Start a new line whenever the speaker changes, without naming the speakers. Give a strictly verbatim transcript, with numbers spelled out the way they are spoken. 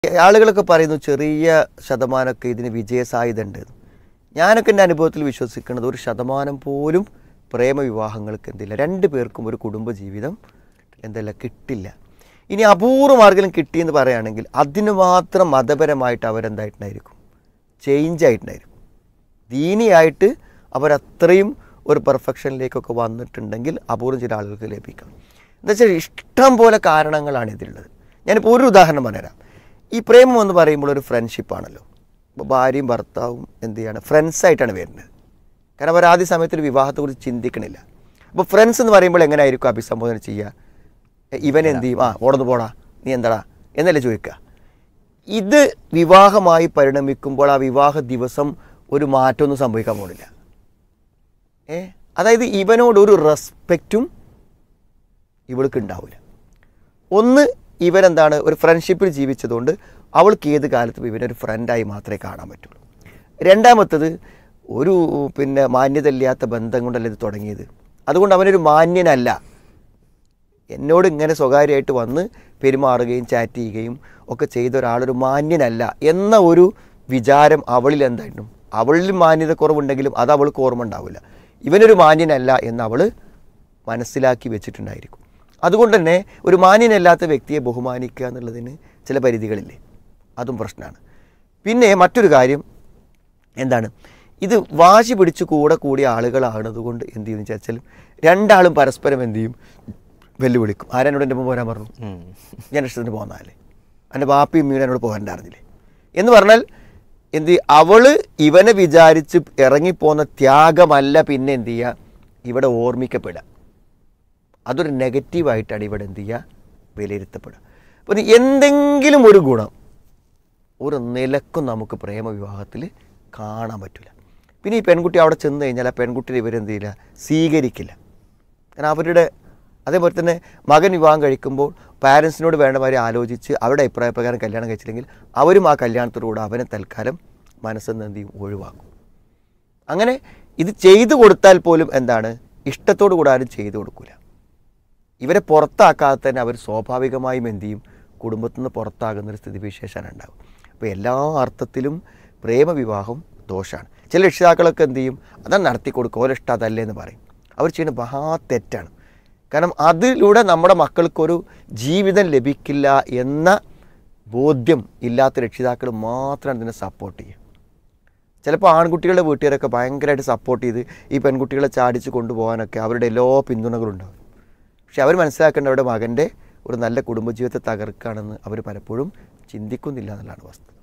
ആളുകളൊക്കെ പറയുന്നു ചെറിയ ശതമാനമൊക്കെ ഇതിന് വിജയസാധ്യതയുണ്ട്. ഞാനൊക്കെ എൻ്റെ അനുഭവത്തിൽ വിശ്വസിക്കുന്നത് ഒരു ശതമാനം പോലും പ്രേമവിവാഹങ്ങൾക്ക് എന്തില്ല, രണ്ട് പേർക്കും ഒരു കുടുംബജീവിതം എന്തല്ല കിട്ടില്ല. ഇനി അപൂർവമാർഗം കിട്ടിയെന്ന് പറയുകയാണെങ്കിൽ അതിന് മാത്രം മതപരമായിട്ട് അവരെന്തായിട്ടുണ്ടായിരിക്കും, ചേഞ്ച് ആയിട്ടുണ്ടായിരിക്കും. ദീനിയായിട്ട് അവരത്രയും ഒരു പെർഫെക്ഷനിലേക്കൊക്കെ വന്നിട്ടുണ്ടെങ്കിൽ അപൂർവം ചില ആളുകൾക്ക് ലഭിക്കാം. എന്താ വെച്ചാൽ ഇഷ്ടം പോലെ കാരണങ്ങളാണ് ഇതിലുള്ളത്. ഞാനിപ്പോൾ ഒരു ഉദാഹരണം പറഞ്ഞുതരാം. ഈ പ്രേമം എന്ന് പറയുമ്പോൾ ഒരു ഫ്രണ്ട്ഷിപ്പാണല്ലോ. അപ്പോൾ ഭാര്യയും ഭർത്താവും എന്ത് ചെയ്യാണ്, ഫ്രണ്ട്സായിട്ടാണ് വരുന്നത്. കാരണം അവർ ആദ്യ സമയത്ത് ഒരു വിവാഹത്തെക്കുറിച്ച് ചിന്തിക്കണില്ല. അപ്പോൾ ഫ്രണ്ട്സ് എന്ന് പറയുമ്പോൾ എങ്ങനെ ആയിരിക്കും അഭിസംബോധന ചെയ്യുക? ഇവൻ എന്ത് ചെയ്യും, ആ ഓടന്ന് പോടാ, നീ എന്താടാ എന്നല്ലേ ചോദിക്കുക. ഇത് വിവാഹമായി പരിണമിക്കുമ്പോൾ ആ വിവാഹ ദിവസം ഒരു മാറ്റമൊന്നും സംഭവിക്കാൻ പോകുന്നില്ല. ഏ അതായത് ഇവനോടൊരു റെസ്പെക്റ്റും ഇവൾക്ക് ഉണ്ടാവില്ല. ഒന്ന്, ഇവരെന്താണ് ഒരു ഫ്രണ്ട്ഷിപ്പിൽ ജീവിച്ചതുകൊണ്ട് അവൾക്ക് ഏത് കാലത്തും ഇവനൊരു ഫ്രണ്ടായി മാത്രമേ കാണാൻ പറ്റുള്ളൂ. രണ്ടാമത്തത്, ഒരു പിന്നെ മാന്യതയില്ലാത്ത ബന്ധം കൊണ്ടല്ല ഇത് തുടങ്ങിയത്. അതുകൊണ്ട് അവനൊരു മാന്യനല്ല. എന്നോട് ഇങ്ങനെ സ്വകാര്യമായിട്ട് വന്ന് പെരുമാറുകയും ചാറ്റ് ചെയ്യുകയും ഒക്കെ ചെയ്ത ഒരാളൊരു മാന്യനല്ല എന്ന ഒരു വിചാരം അവളിൽ എന്തായിട്ടും, അവളിൽ മാന്യത കുറവുണ്ടെങ്കിലും അത് അവൾക്ക് ഓർമ്മ ഉണ്ടാവില്ല. ഇവനൊരു മാന്യനല്ല എന്ന് അവൾ മനസ്സിലാക്കി വെച്ചിട്ടുണ്ടായിരിക്കും. അതുകൊണ്ട് തന്നെ ഒരു മാന്യനല്ലാത്ത വ്യക്തിയെ ബഹുമാനിക്കുക എന്നുള്ളതിന് ചില പരിധികളില്ലേ, അതും പ്രശ്നമാണ്. പിന്നെ മറ്റൊരു കാര്യം എന്താണ്, ഇത് വാശി പിടിച്ച് കൂടെ കൂടിയ ആളുകളാണതുകൊണ്ട് എന്ത് ചെയ്യുന്നു വെച്ചാൽ രണ്ടാളും പരസ്പരം എന്ത് ചെയ്യും, വെല്ലുവിളിക്കും. ആരെന്നോട് എൻ്റെ ഒപ്പം പോരാൻ പറഞ്ഞു, ഞാൻ ഇഷ്ടത്തിന് പോന്നാലേ, എൻ്റെ ബാപ്പയും മീനും എന്നോട് പോകാനുണ്ടായിരുന്നില്ലേ എന്ന് പറഞ്ഞാൽ എന്ത്, അവള് ഇവനെ വിചാരിച്ച് ഇറങ്ങിപ്പോന്ന ത്യാഗമല്ല പിന്നെ എന്ത് ചെയ്യുക, ഇവിടെ ഓർമ്മിക്കപ്പെടുക. അതൊരു നെഗറ്റീവായിട്ടാണ് ഇവിടെ എന്ത് ചെയ്യുക, വിലയിരുത്തപ്പെടുക. അപ്പോൾ എന്തെങ്കിലും ഒരു ഗുണം ഒരു നിലക്കും നമുക്ക് പ്രേമവിവാഹത്തിൽ കാണാൻ പറ്റില്ല. പിന്നെ ഈ പെൺകുട്ടി അവിടെ ചെന്ന് കഴിഞ്ഞാൽ ആ പെൺകുട്ടിയെ ഇവരെന്ത് ചെയ്യില്ല, സ്വീകരിക്കില്ല. കാരണം അവരുടെ അതേപോലെ തന്നെ മകൻ വിവാഹം കഴിക്കുമ്പോൾ പാരൻസിനോട് വേണ്ട മാതിരി ആലോചിച്ച് അവരുടെ അഭിപ്രായപ്രകാരം കല്യാണം കഴിച്ചില്ലെങ്കിൽ അവരും ആ കല്യാണത്തിലൂടെ അവനെ തൽക്കാലം മനസ്സെന്ന് എന്ത് ചെയ്യും, ഒഴിവാക്കും. അങ്ങനെ ഇത് ചെയ്തു കൊടുത്താൽ പോലും എന്താണ്, ഇഷ്ടത്തോടു കൂടെ ആരും ചെയ്തു കൊടുക്കില്ല. ഇവരെ പുറത്താക്കാതെ തന്നെ അവർ സ്വാഭാവികമായും എന്ത് ചെയ്യും, കുടുംബത്തിൽ നിന്ന് പുറത്താകുന്നൊരു സ്ഥിതിവിശേഷമാണ് ഉണ്ടാകും. അപ്പോൾ എല്ലാ അർത്ഥത്തിലും പ്രേമവിവാഹം ദോഷമാണ്. ചില രക്ഷിതാക്കളൊക്കെ എന്ത് ചെയ്യും, അതാണ് നടത്തി കൊടുക്കുക, ഓരോ ഇഷ്ടം അതല്ലേ എന്ന് പറയും. അവർ ചെയ്യുന്ന മഹാ തെറ്റാണ്. കാരണം അതിലൂടെ നമ്മുടെ മക്കൾക്കൊരു ജീവിതം ലഭിക്കില്ല എന്ന ബോധ്യം ഇല്ലാത്ത രക്ഷിതാക്കൾ മാത്രമാണ് ഇതിനെ സപ്പോർട്ട് ചെയ്യുക. ചിലപ്പോൾ ആൺകുട്ടികളുടെ വീട്ടുകാരൊക്കെ ഭയങ്കരമായിട്ട് സപ്പോർട്ട് ചെയ്ത് ഈ പെൺകുട്ടികളെ ചാടിച്ച് കൊണ്ടുപോകാനൊക്കെ അവരുടെ എല്ലാ പിന്തുണകളും ഉണ്ടാകും. പക്ഷെ അവർ മനസ്സിലാക്കേണ്ട അവരുടെ മകൻ്റെ ഒരു നല്ല കുടുംബജീവിതത്തെ തകർക്കുകയാണെന്ന് അവർ പലപ്പോഴും ചിന്തിക്കുന്നില്ല എന്നുള്ളതാണ് വസ്തുത.